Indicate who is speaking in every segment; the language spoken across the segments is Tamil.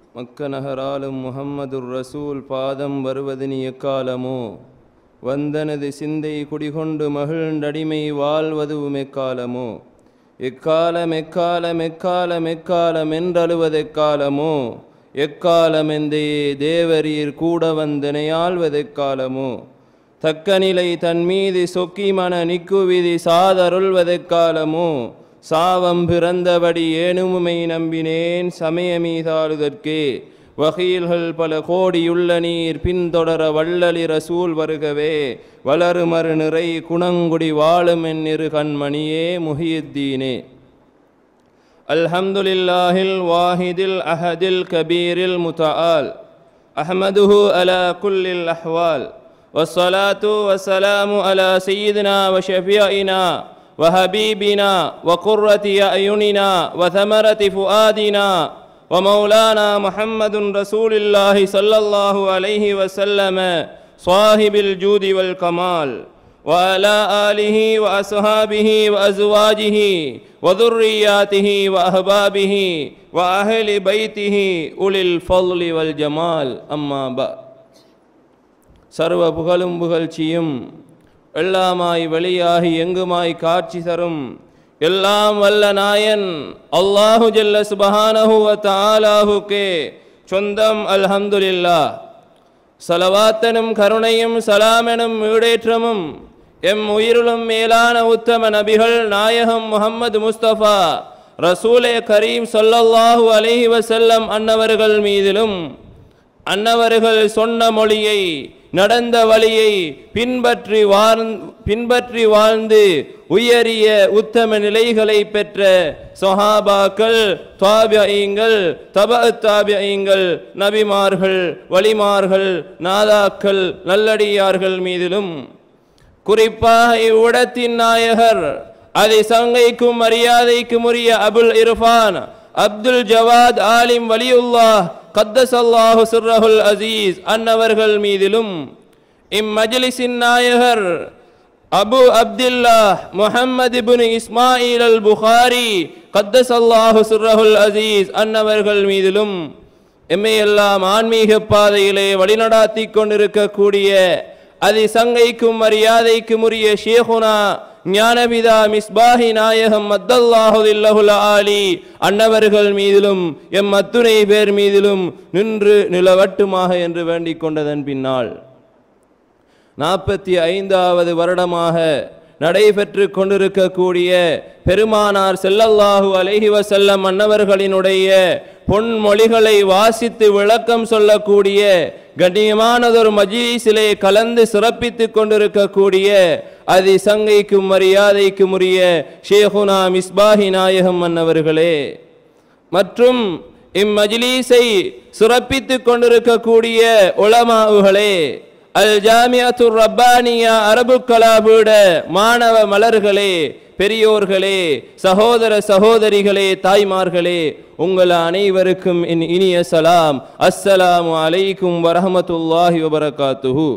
Speaker 1: மக்கநகராலும் முஹம்மதுர் ரசூல் பாதம் வருவதினி எக்காலமோ வந்தனது சிந்தை குடிகொண்டு மகிழ்ந்தடிமை வாழ்வதுவும் எக்காலமோ எக்காலம் எக்காலம் எக்காலம் எக்காலம் என்றழுவதெக்காலமோ எக்காலமெந்தையே தேவரீர் கூட வந்தனையாள்வதெக்காலமோ தக்க நிலை தன் மீது சொக்கி மன நிக்குவிதி சாதருள்வதெக்காலமோ சாவம் பிறந்தபடி ஏனுமுமை நம்பினேன் சமயமீதாளுதற்கே வகீல்கள் பல கோடியுள்ள நீர் பின்தொடர வள்ளலி ரசூல் வருகவே வளருமறு நிறை குணங்குடி வாழும் என்னிரு கண்மணியே முஹியுத்தீனே. அல்ஹம்துலில்லாஹில் வாஹிதில் அஹதில் கபீரில் முதஆல் அஹ்மதுஹு அலா குல்லில் அஹ்வால் வஸ்ஸலாத்து வஸ்ஸலாமு அலா சய்யிதினா வ ஷஃபியினா وحبيبنا وقرة أعيننا وثمرة فؤادنا ومولانا محمد رسول الله صلى الله عليه وسلم صاحب الجود والكمال وعلى آله وأصحابه وأزواجه وذرياته وأحبابه وأهل بيته أولي الفضل والجمال أما بعد. சர்வ புகழும் புகழ்ச்சியும் எல்லாமாய் வெளியாகி எங்குமாய் காட்சி தரும் எல்லாம் வல்ல நாயன் அல்லாஹு ஜல்ல சுப்ஹானஹு வ தஆலாஹுக்கே சொந்தம். அல்ஹம்துலில்லாஹ். ஸலவாத்தனும் கருணையும் சலாமெனும் ஈடேற்றமும் எம் உயிருளும் மேலான உத்தம நபிகள் நாயகம் முஹம்மது முஸ்தபா ரசூலே கரீம் ஸல்லல்லாஹு அலைஹி வஸல்லம் அன்னவர்கள் மீதிலும் அன்னவர்கள் சொன்ன மொழியை நடந்த வழியை பின்பற்றி வாழ்ந்து உயரிய உத்தம நிலைகளை பெற்ற சஹாபாக்கள், தாபிஈங்கள், தபஅத் தாபிஈங்கள், நபிமார்கள், வலிமார்கள், நாதாக்கள், நல்லடியார்கள் மீதிலும் குறிப்பாக இவ்விடத்தின் நாயகர் அதை சங்கைக்கும் மரியாதைக்கும் உரிய அபுல் இர்ஃபான் அப்துல் ஜவாத் ஆலிம் வலியுல்லாஹ் கத்தஸல்லாஹு சிர்ரஹுல் அசீஸ் அன்னவர்கள் மீதிலும் இம்மஜ்லிஸின் நாயகர் அபு அப்துல்லாஹ் முஹம்மது இப்னு இஸ்மாயில் அல் புகாரி கத்தஸல்லாஹு சிர்ரஹுல் அசீஸ் அன்னவர்கள் மீதிலும் எம்மையெல்லாம் ஆன்மீக பாதையிலே வழிநடாத்தி கொண்டிருக்கக்கூடிய அதி சங்கைக்கும் மரியாதைக்கும் உரிய ஷேகுனா ஞானபிதா மிஸ்பாஹி நாயகம் மத்தல்லாஹு தில்லஹுல் ஆலி அன்னவர்கள் மீதிலும் எம் அத்துணை பேர் மீதிலும் நின்று நிலவட்டுமாக என்று வேண்டிக் கொண்டதன் பின்னால் 45வது வருடமாக நடைபெற்று கொண்டிருக்கக்கூடிய பெருமானார் ஸல்லல்லாஹு அலைஹி வஸல்லம் அன்னவர்களினுடைய பொன்மொழிகளை வாசித்து விளக்கம் சொல்லக்கூடிய கண்ணியமானதொரு மஜ்லிஸிலே கலந்து சிறப்பித்து கொண்டிருக்கக்கூடிய அதி சங்கைக்கும் மரியாதைக்கும் உரிய ஷேகுனா மிஸ்பாஹி நாயகம் அன்னவர்களே மற்றும் இம்மஜ்லிஸை சிறப்பித்து கொண்டிருக்கக்கூடிய உலமாவுகளே, அல் ஜாமிஅத்துர் ரப்பானியா அரபு கலாபீட மாணவ மலர்களே, பெரியோர்களே, சகோதர சகோதரிகளே, தாய்மார்களே, உங்கள் அனைவருக்கும் என் இனிய சலாம். அஸ்ஸலாமு அலைக்கும் வரஹ்மத்துல்லாஹி வபரகாத்துஹு.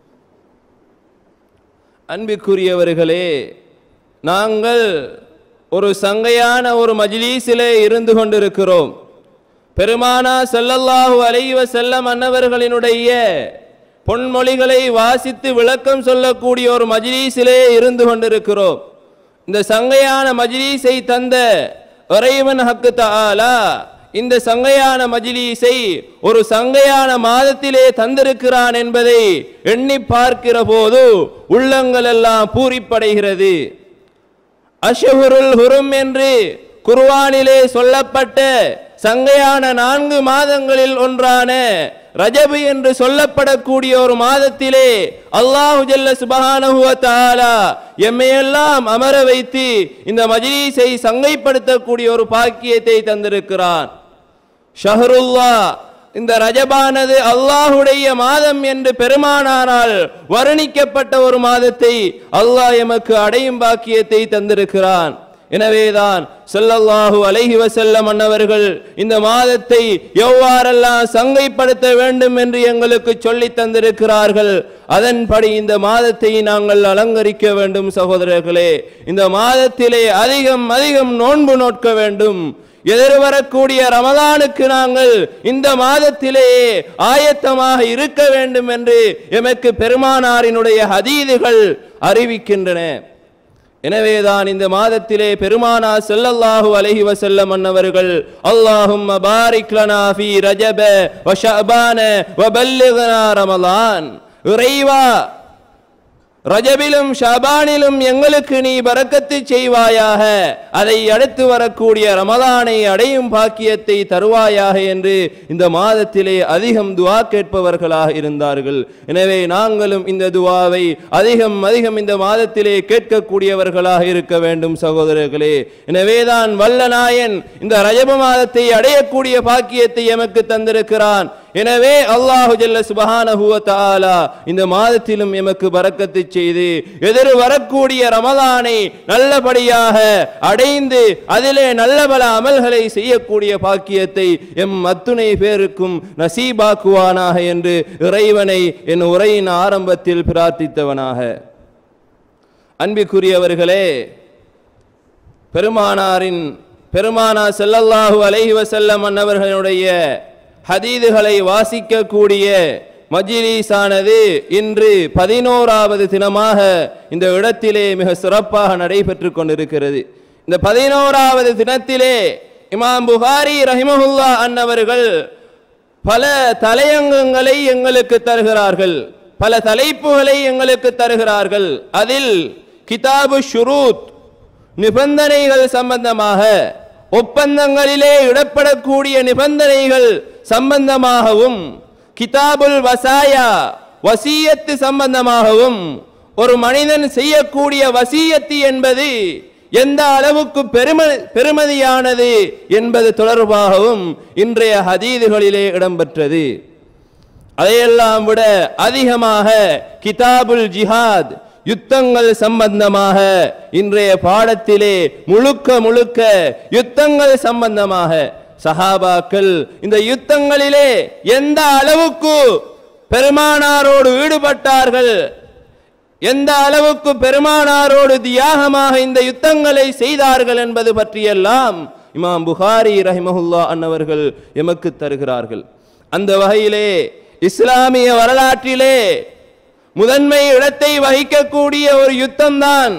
Speaker 1: அன்பிற்குரியவர்களே, நாங்கள் ஒரு சங்கையான ஒரு மஜ்லிஸிலே இருந்து கொண்டிருக்கிறோம். பெருமானா ஸல்லல்லாஹு அலைஹி வஸல்லம் அன்னவர்களினுடைய பொன்மொழிகளை வாசித்து விளக்கம் சொல்லக்கூடிய ஒரு மஜ்லிஸிலே இருந்து கொண்டிருக்கிறோம். இந்த சங்கையான மஜ்லிஸை தந்த இறைவன் ஹக்கு தஆலா இந்த சங்கையான மஜ்லிஸை ஒரு சங்கையான மாதத்திலே தந்திருக்கிறான் என்பதை எண்ணி பார்க்கிற போது உள்ளங்கள் எல்லாம் பூரிப்படைகிறது. அஷ்ஹுருல் ஹுரும் என்று குர்ஆனிலே சொல்லப்பட்ட சங்கையான 4 மாதங்களில் ஒன்றான ரஜபு என்று சொல்லப்படக்கூடிய ஒரு மாதத்திலே அல்லாஹு ஜல்ல சுப்ஹானஹு வ தஆலா எம்மையெல்லாம் அமர வைத்து இந்த மஜ்லிஸை சங்கைப்படுத்தக்கூடிய ஒரு பாக்கியத்தை தந்திருக்கிறான். ஷஹ்ருல்லாஹ், இந்த ரஜபானது அல்லாஹுடைய மாதம் என்று பெருமானாரால் வர்ணிக்கப்பட்ட ஒரு மாதத்தை அல்லாஹ் எமக்கு அடையும் பாக்கியத்தை தந்திருக்கிறான். எனவேதான் ஸல்லல்லாஹு அலைஹி வஸல்லம் அன்னவர்கள் இந்த மாதத்தை எவ்வாறெல்லாம் சங்கைப்படுத்த வேண்டும் என்று எங்களுக்கு சொல்லி தந்திருக்கிறார்கள். அதன்படி இந்த மாதத்தை நாங்கள் அலங்கரிக்க வேண்டும். சகோதரர்களே, இந்த மாதத்திலே அதிகம் அதிகம் நோன்பு நோட்க வேண்டும். எதிர்வரக்கூடிய ரமலானுக்கு நாங்கள் இந்த மாதத்திலேயே ஆயத்தமாக இருக்க வேண்டும் என்று எமக்கு பெருமானாரினுடைய ஹதீதுகள் அறிவிக்கின்றன. எனவேதான் இந்த மாதத்திலே பெருமானார் ஸல்லல்லாஹு அலைஹி வஸல்லம் அன்னவர்கள் அல்லாஹும்ம பாரிக் லனா ஃபீ ரஜப வ ஷஅபான வ பல்லிக்னா ரமலான், இறைவா ரஜபிலும் ஷாபானிலும் எங்களுக்கு நீ பரக்கத்து செய்வாயாக, அதை அடுத்து வரக்கூடிய ரமலானை அடையும் பாக்கியத்தை தருவாயாக என்று இந்த மாதத்திலே அதிகம் துஆ கேட்பவர்களாக இருந்தார்கள். எனவே நாங்களும் இந்த துஆவை அதிகம் இந்த மாதத்திலே கேட்கக்கூடியவர்களாக இருக்க வேண்டும் சகோதரர்களே. எனவேதான் வல்ல நாயன் இந்த ரஜப மாதத்தை அடையக்கூடிய பாக்கியத்தை எமக்கு தந்திருக்கிறான். எனவே அல்லாஹு ஜல்ல சுப்ஹானஹு வ தஆலா இந்த மாதத்திலும் எமக்கு பரக்கத்து செய்து எதிர் வரக்கூடிய ரமலானை நல்லபடியாக அடைந்து அதிலே நல்ல பல அமல்களை செய்யக்கூடிய பாக்கியத்தை எம் அத்துணை பேருக்கும் நசீபாக்குவானாக என்று இறைவனை என் உரையின் ஆரம்பத்தில் பிரார்த்தித்தவனாக. அன்பிற்குரியவர்களே, பெருமானார் ஸல்லல்லாஹு அலைஹி வஸல்லம் அன்னவர்களுடைய ஹதீதுகளை வாசிக்கக்கூடிய மஜ்லிஸானது இன்று 11வது தினமாக இந்த இடத்திலே மிக சிறப்பாக நடைபெற்று கொண்டிருக்கிறது. இந்த 11வது தினத்திலே இமாம் புகாரி ரஹிமஹுல்லா அன்னவர்கள் பல தலையங்கங்களை எங்களுக்கு தருகிறார்கள், பல தலைப்புகளை எங்களுக்கு தருகிறார்கள். அதில் கிதாபு ஷுரூத், நிபந்தனைகள் சம்பந்தமாக, ஒப்பந்தங்களிலே இடப்படக்கூடிய நிபந்தனைகள் சம்பந்தமாகவும், கிதாபுல் வசாயா, வசியத்து சம்பந்தமாகவும், ஒரு மனிதன் செய்யக்கூடிய வசியத்து என்பது எந்த அளவுக்கு பெருமதியானது என்பது தொடர்பாகவும் இன்றைய ஹதீதுகளிலே இடம்பெற்றது. அதையெல்லாம் விட அதிகமாக கிதாபுல் ஜிஹாத், யுத்தங்கள் சம்பந்தமாக இன்றைய பாடத்திலே முழுக்க யுத்தங்கள் சம்பந்தமாக சஹாபாக்கள் இந்த யுத்தங்களிலே எந்த அளவுக்கு பெருமானாரோடு ஈடுபட்டார்கள், எந்த அளவுக்கு பெருமானாரோடு தியாகமாக இந்த யுத்தங்களை செய்தார்கள் என்பது பற்றியெல்லாம் இமாம் புகாரி ரஹிமஹுல்லா அன்னவர்கள் எமக்கு தருகிறார்கள். அந்த வகையிலே இஸ்லாமிய வரலாற்றிலே முதன்மை இடத்தை வகிக்கக்கூடிய ஒரு யுத்தம் தான்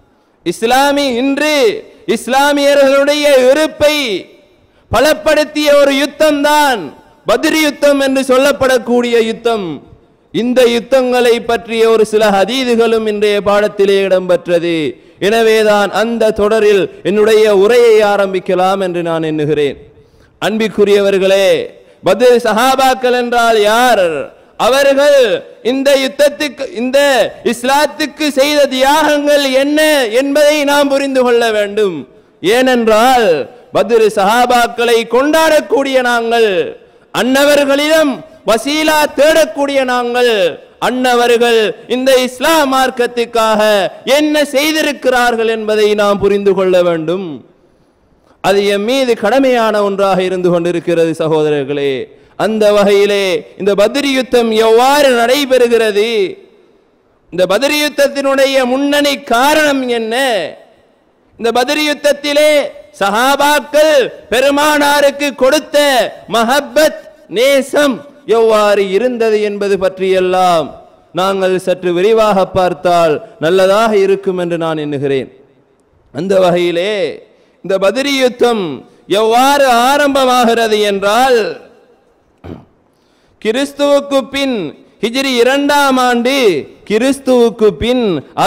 Speaker 1: இன்று இஸ்லாமியர்களுடைய இருப்பை பலப்படுத்திய ஒரு யுத்தம் தான் பத்ர் யுத்தம் என்று சொல்லப்படக்கூடிய யுத்தம். இந்த யுத்தங்களை பற்றிய ஒரு சில ஹதீதுகளும் இன்றைய பாடத்திலே இடம்பெற்றது. எனவேதான் அந்த தொடரில் என்னுடைய உரையை ஆரம்பிக்கலாம் என்று நான் எண்ணுகிறேன். அன்பிற்குரியவர்களே, பத்ர் சஹாபாக்கள் என்றால் யார்? அவர்கள் இந்த யுத்தத்துக்கு, இந்த இஸ்லாத்துக்கு செய்த தியாகங்கள் என்ன என்பதை நாம் புரிந்து கொள்ள வேண்டும். ஏனென்றால் பத்ர் சஹாபாக்களை கொண்டாடக்கூடிய நாங்கள், அன்னவர்களிடம் வசீலா தேடக்கூடிய நாங்கள், அன்னவர்கள் இந்த இஸ்லாம் மார்க்கத்துக்காக என்ன செய்திருக்கிறார்கள் என்பதை நாம் புரிந்து கொள்ள வேண்டும். அது எம் மீது கடமையான ஒன்றாக இருந்து கொண்டிருக்கிறது சகோதரர்களே. அந்த வகையிலே இந்த பத்ர் யுத்தம் எவ்வாறு நடைபெறுகிறது, இந்த பத்ர் யுத்தத்தினுடைய முன்னணி காரணம் என்ன, இந்த பத்ர் யுத்தத்திலே சஹாபாக்கள் பெருமானாருக்கு கொடுத்த மஹப்பத், நேசம் எவ்வாறு இருந்தது என்பது பற்றியெல்லாம் நாங்கள் சற்று விரிவாக பார்த்தால் நல்லதாக இருக்கும் என்று நான் எண்ணுகிறேன். அந்த வகையிலே இந்த பத்ர் யுத்தம் எவ்வாறு ஆரம்பமாகிறது என்றால், கிறிஸ்துவுக்கு பின் ஹிஜ்ரி 2ஆம் ஆண்டு, கிறிஸ்துவுக்கு பின்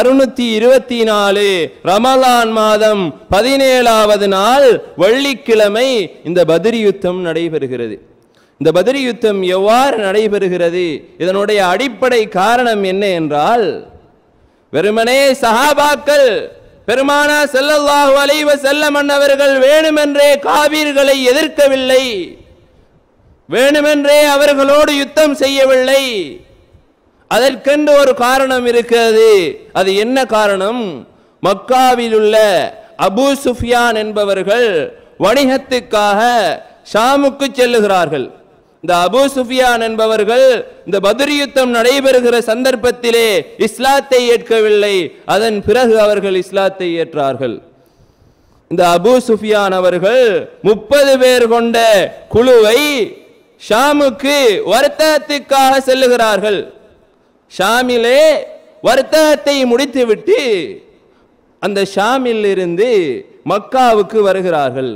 Speaker 1: 624 ரமலான் மாதம் 17வது நாள் வெள்ளிக்கிழமை இந்த பத்ர் யுத்தம் நடைபெறுகிறது. இந்த பத்ர் யுத்தம் எவ்வாறு நடைபெறுகிறது, இதனுடைய அடிப்படை காரணம் என்ன என்றால், வெறுமனே சஹாபாக்கள் பெருமானார் ஸல்லல்லாஹு அலைஹி வஸல்லம் அன்னவர்கள் வேணுமென்றே காபீர்களை எதிர்க்கவில்லை, வேணுமென்றே அவர்களோடு யுத்தம் செய்யவில்லை. அதற்கென்று ஒரு காரணம் இருக்கிறது. அது என்ன காரணம்? மக்காவில் உள்ள அபூ சுஃபியான் என்பவர்கள் வணிகத்துக்காக ஷாமுக்கு செல்லுகிறார்கள். இந்த அபூ சுஃபியான் என்பவர்கள் இந்த பத்ர் யுத்தம் நடைபெறுகிற சந்தர்ப்பத்திலே இஸ்லாத்தை ஏற்கவில்லை. அதன் பிறகு அவர்கள் இஸ்லாத்தை ஏற்றார்கள். இந்த அபூ சுஃபியான் அவர்கள் 30 பேர் கொண்ட குழுவை ஷாமுக்கு வர்த்தகத்துக்காக செல்லுகிறார்கள். ஷாமிலே வர்த்தகத்தை முடித்துவிட்டு அந்த ஷாமில் இருந்து மக்காவுக்கு வருகிறார்கள்.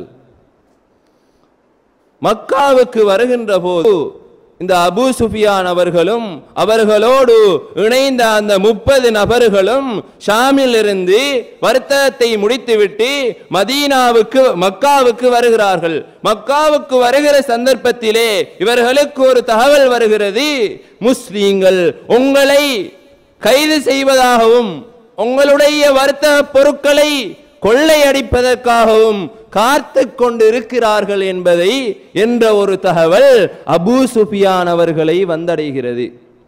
Speaker 1: மக்காவுக்கு வருகின்ற போது இந்த அபூ சுஃபியான் அவர்களும் அவர்களோடு இணைந்த அந்த 30 நபர்களும் ஷாமில் இருந்து வர்த்தகத்தை முடித்துவிட்டு மக்காவுக்கு வருகிறார்கள். மக்காவுக்கு வருகிற சந்தர்ப்பத்திலே இவர்களுக்கு ஒரு தகவல் வருகிறது, முஸ்லிம்கள் உங்களை கைது செய்வதாகவும் உங்களுடைய வர்த்தக பொருட்களை கொள்ளையடிப்பதற்காகவும் காத்து கொண்டிருக்கிறார்கள் என்பதை என்ற ஒரு தகவல் அபூ சுஃபியான் அவர்களை வந்தடைகிறது.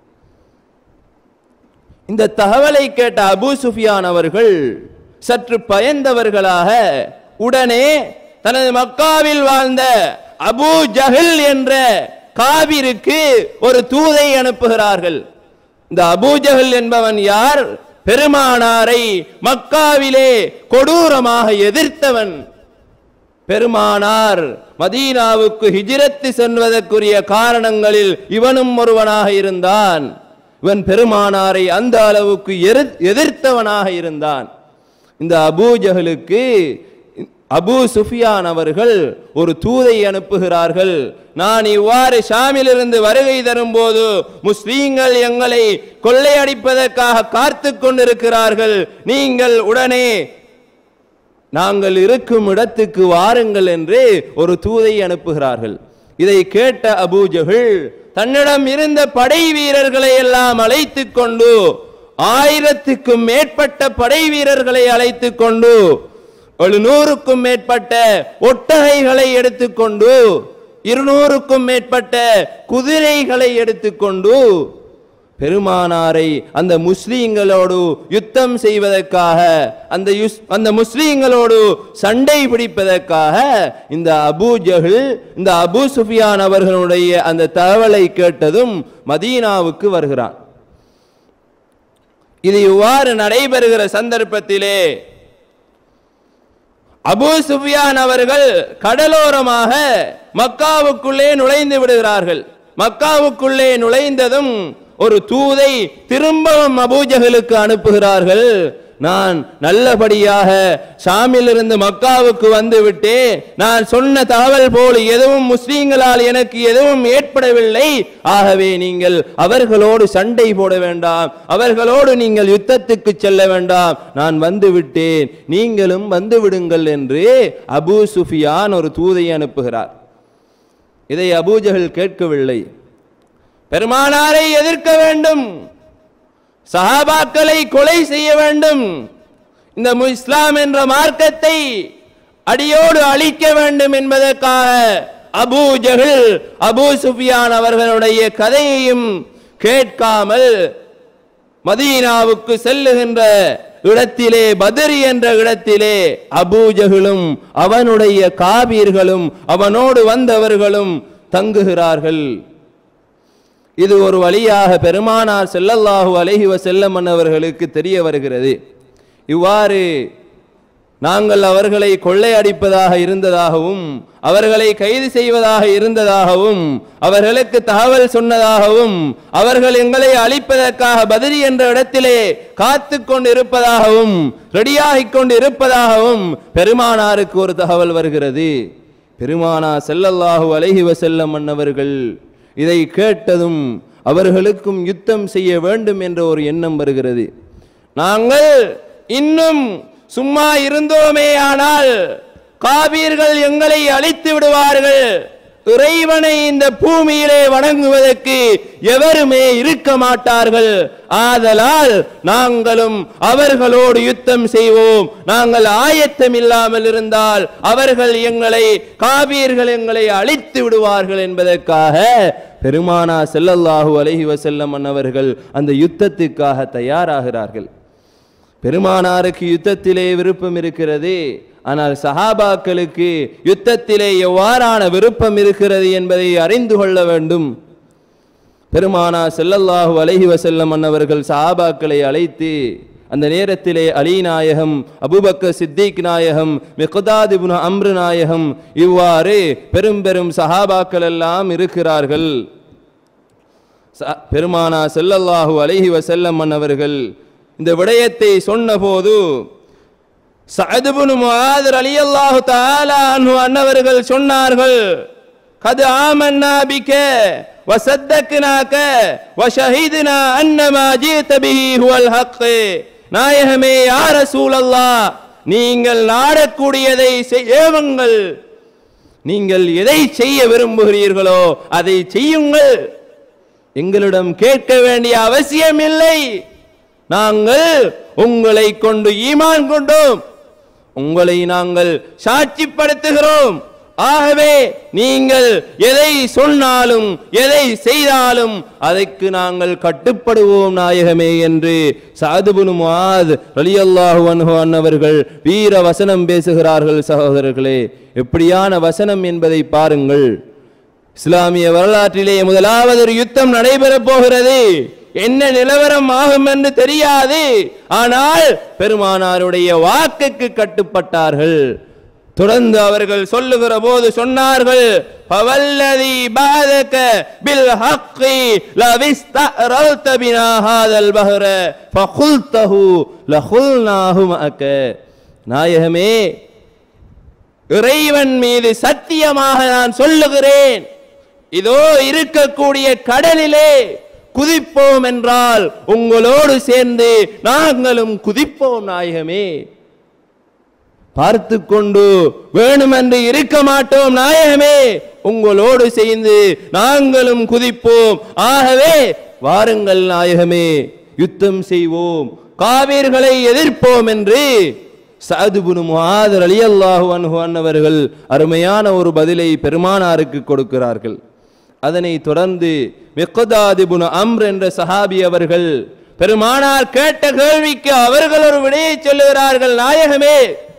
Speaker 1: இந்த தகவலை கேட்ட அபூ சுஃபியான் அவர்கள் சற்று பயந்தவர்களாக உடனே தனது மக்காவில் வாழ்ந்த அபூ ஜஹல் என்ற காபிருக்கு ஒரு தூதை அனுப்புகிறார்கள். இந்த அபூ ஜஹல் என்பவன் யார்? பெருமானாரை மக்காவிலே கொடூரமாக எதிர்த்தவன். பெருமானார் மதீனாவுக்கு ஹிஜ்ரத் செல்வதற்குரிய காரணங்களில் இவனும் ஒருவனாக இருந்தான். இவன் பெருமானாரை அந்த அளவுக்கு எதிர்த்தவனாக இருந்தான். இந்த அபூ ஜஹலுக்கு அபூ சுஃபியான் அவர்கள் ஒரு தூதை அனுப்புகிறார்கள். நான் இவ்வாறு ஷாமிலிருந்து வருகை தரும்போது முஸ்லீம்கள் எங்களை கொள்ளையடிப்பதற்காக காத்து கொண்டிருக்கிறார்கள், நீங்கள் உடனே நாங்கள் இருக்கும் இடத்துக்கு வாருங்கள் என்று ஒரு தூதை அனுப்புகிறார்கள். இதை கேட்ட அபூ ஜஹல் தன்னிடம் இருந்த படை வீரர்களை எல்லாம் அழைத்து கொண்டு 1000க்கும் மேற்பட்ட படை வீரர்களை அழைத்து கொண்டு 700க்கும் மேற்பட்ட ஒட்டகைகளை எடுத்துக்கொண்டு 200க்கும் மேற்பட்ட குதிரைகளை எடுத்துக்கொண்டு பெருமானாரை அந்த முஸ்லிம்களோடு யுத்தம் செய்வதற்காக அந்த முஸ்லிம்களோடு சண்டை பிடிப்பதற்காக இந்த அபூ ஜஹல் இந்த அபூ சுஃபியான் அவர்களுடைய அந்த தகவலை கேட்டதும் மதீனாவுக்கு வருகிறான். இது இவ்வாறு நடைபெறுகிற சந்தர்ப்பத்திலே அபூ சுஃபியான் அவர்கள் கடலோரமாக மக்காவுக்குள்ளே நுழைந்து விடுகிறார்கள். மக்காவுக்குள்ளே நுழைந்ததும் ஒரு தூதை திரும்பவும் அபூ ஜஹலுக்கு அனுப்புகிறார்கள். நான் நல்லபடியாக ஷாமிலிருந்து மக்காவுக்கு வந்துவிட்டு நான் சொன்ன தகவல் போல் எதுவும் முஸ்லீம்களால் எனக்கு எதுவும் ஏற்படவில்லை. ஆகவே நீங்கள் அவர்களோடு சண்டை போட வேண்டாம், அவர்களோடு நீங்கள் யுத்தத்துக்கு செல்ல வேண்டாம், நான் வந்து விட்டேன், நீங்களும் வந்து விடுங்கள் என்று அபூ சுஃபியான் ஒரு தூதை அனுப்புகிறார். இதை அபூ ஜஹல் கேட்கவில்லை. பெருமானாரை எதிர்க்க வேண்டும், சஹாபாக்களை கொலை செய்ய வேண்டும், இந்த இஸ்லாம் என்ற மார்க்கத்தை அடியோடு அழிக்க வேண்டும் என்பதற்காக அபூ ஜஹல் அபூ சுஃபியான் அவர்களுடைய கதையையும் கேட்காமல் மதீனாவுக்கு செல்லுகின்ற இடத்திலே பத்ர் என்ற இடத்திலே அபூ ஜஹலும் அவனுடைய காபீர்களும் அவனோடு வந்தவர்களும் தங்குகிறார்கள். இது ஒரு வழியாக பெருமானார் ஸல்லல்லாஹு அலைஹி வஸல்லம் அவர்களுக்கு தெரிய வருகிறது. இவ்வாறு நாங்கள் அவர்களை கொள்ளையடிப்பதாக இருந்ததாகவும் அவர்களை கைது செய்வதாக இருந்ததாகவும் அவர்களுக்கு தகவல் சொன்னதாகவும் அவர்கள் எங்களை அழிப்பதற்காக பத்ர் என்ற இடத்திலே காத்து கொண்டு இருப்பதாகவும் ரெடியாகிக் கொண்டு இருப்பதாகவும் பெருமானாருக்கு ஒரு தகவல் வருகிறது. பெருமானார் ஸல்லல்லாஹு அலைஹி வஸல்லம் அவர்கள் இதை கேட்டதும் அவர்களுக்கும் யுத்தம் செய்ய வேண்டும் என்ற ஒரு எண்ணம் வருகிறது. நாங்கள் இன்னும் சும்மா இருந்தோமே ஆனால் காபீர்கள் எங்களை அழித்து விடுவார்கள், இறைவனை இந்த பூமியிலே வணங்குவதற்கு எவருமே இருக்க மாட்டார்கள், ஆதலால் நாங்களும் அவர்களோடு யுத்தம் செய்வோம், நாங்கள் ஆயத்தம் இல்லாமல் இருந்தால் அவர்கள் காபீர்கள் எங்களை அழித்து விடுவார்கள் என்பதற்காக பெருமானார் ஸல்லல்லாஹு அலைஹி வஸல்லம் அவர்கள் அந்த யுத்தத்துக்காக தயாராகிறார்கள். பெருமானாருக்கு யுத்தத்திலே விருப்பம் இருக்கிறது, ஆனால் சஹாபாக்களுக்கு யுத்தத்திலே எவ்வாறான விருப்பம் இருக்கிறது என்பதை அறிந்து கொள்ள வேண்டும். பெருமானார் ஸல்லல்லாஹு அலைஹி வஸல்லம் அவர்கள் சஹாபாக்களை அழைத்து அந்த நேரத்திலே அலி நாயகம், அபூபக்கர் சித்திக் நாயகம், மிக்தாத் இப்னு அம்ர் நாயகம், இவ்வாறு பெரும் பெரும் சஹாபாக்கள் எல்லாம் இருக்கிறார்கள். பெருமானா ஸல்லல்லாஹு அலைஹி வஸல்லம் அவர்கள் இந்த விடயத்தை சொன்னபோது சஅத் இப்னு முஆத் ரலியல்லாஹு தஆலா அன்ஹு அன்னவர்கள் சொன்னார்கள், கத் ஆமன்னா பிக வஸத்தக்னாக வஷஹித்னா அன்னமா ஜீத பிஹி ஹுவல் ஹக். நாயகமே யா ரசூலல்லாஹ், நீங்கள் நாடக்கூடியதை செய்யுங்கள், நீங்கள் எதை செய்ய விரும்புகிறீர்களோ அதை செய்யுங்கள், எங்களிடம் கேட்க வேண்டிய அவசியம் இல்லை, நாங்கள் உங்களை கொண்டு ஈமான் கொண்டோம், உங்களை நாங்கள் சாட்சிப்படுத்துகிறோம், ஆகவே நீங்கள் எதை சொன்னாலும் எதை செய்தாலும் அதற்கு நாங்கள் கட்டுப்படுவோம் நாயகமே என்று சஅத் இப்னு முஆத் ரலியல்லாஹு அன்ஹு அன்னவர்கள் வீர வசனம் பேசுகிறார்கள். சகோதரர்களே, எப்படியான வசனம் என்பதை பாருங்கள். இஸ்லாமிய வரலாற்றிலே முதலாவது ஒரு யுத்தம் நடைபெறப் போகிறது. என்ன நிலவரம் ஆகும் என்று தெரியாது. ஆனால் பெருமானாருடைய வாக்குக்கு கட்டுப்பட்டார்கள். தொடர்ந்து அவர்கள் சொல்லுகிற போது சொன்னார்கள், ஃபவல்லதி பாதக பில் ஹக்கி லவிஸ்தரல்த பினா ஹாதல் பஹர ஃபகுல்தஹு லகுல்நாஹு மஅக. நாயகமே, இறைவன் மீது சத்தியமாக நான் சொல்லுகிறேன், இதோ இருக்கக்கூடிய கடலிலே குதிப்போம் என்றால் உங்களோடு சேர்ந்து நாங்களும் குதிப்போம் நாயகமே. பார்த்து கொண்டு வேணுமென்று இருக்க மாட்டோம் நாயகமே, உங்களோடு சேர்ந்து நாங்களும் குதிப்போம், ஆகவே வாருங்கள் நாயகமே, யுத்தம் செய்வோம், காவிர்களை எதிர்ப்போம் என்று சஅத் இப்னு முஆத் ரலியல்லாஹு அன்ஹு அன்னவர்கள் அருமையான ஒரு பதிலை பெருமானாருக்கு கொடுக்கிறார்கள். அதனை தொடர்ந்து மிக்தாத் இப்னு அம்ர் என்ற சஹாபி அவர்கள் பெருமானார் கேட்ட கேள்விக்கு அவர்கள் ஒரு விடையை சொல்லுகிறார்கள், நாயகமே,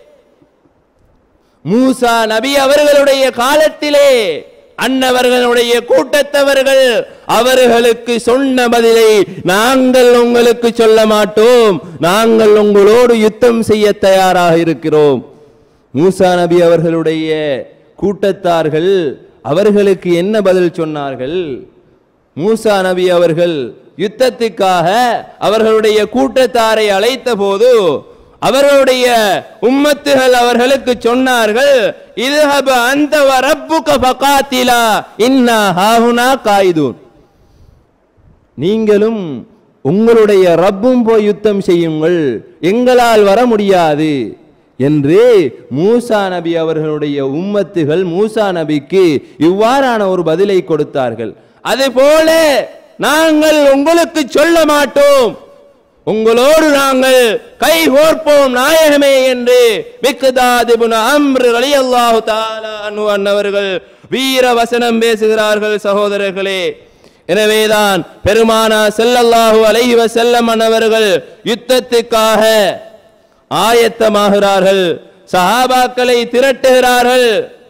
Speaker 1: மூசா நபி அவர்களுடைய காலத்திலே அன்னவர்களுடைய கூட்டத்தவர்கள் அவர்களுக்கு சொன்ன பதிலை நாங்கள் உங்களுக்கு சொல்ல மாட்டோம், நாங்கள் உங்களோடு யுத்தம் செய்ய தயாராக இருக்கிறோம். மூசா நபி அவர்களுடைய கூட்டத்தார்கள் அவர்களுக்கு என்ன பதில் சொன்னார்கள்? மூசா நபி அவர்கள் யுத்தத்துக்காக அவர்களுடைய கூட்டத்தாரை அழைத்த போது அவர்களுடைய உம்மத்துகள் அவர்களுக்கு சொன்னார்கள், இத்ஹப அன்த வ ரப்புக ஃபகாத்திலா இன்னா ஹாஹுனா காயிதுன். நீங்களும் உங்களுடைய ரப்பும் போய் யுத்தம் செய்யுங்கள், எங்களால் வர முடியாது என்று மூசா நபி அவர்களுடைய உம்மத்துகள் மூசா நபிக்கு இவ்வாறான ஒரு பதிலை கொடுத்தார்கள். அதுபோல நாங்கள் உங்களுக்கு சொல்ல மாட்டோம், உங்களோடு நாங்கள் கை கோர்ப்போம் நாயகமே என்று மிக்தாத் இப்னு அம்ர் ரலியல்லாஹு தஆலா அன்ஹு அன்னவர்கள் வீர வசனம் பேசுகிறார்கள். சகோதரர்களே, எனவேதான் பெருமானார் ஸல்லல்லாஹு அலைஹி வஸல்லம் அவர்கள் யுத்தத்துக்காக ஆயத்தமாகிறார்கள், சஹாபாக்களை திரட்டுகிறார்கள்.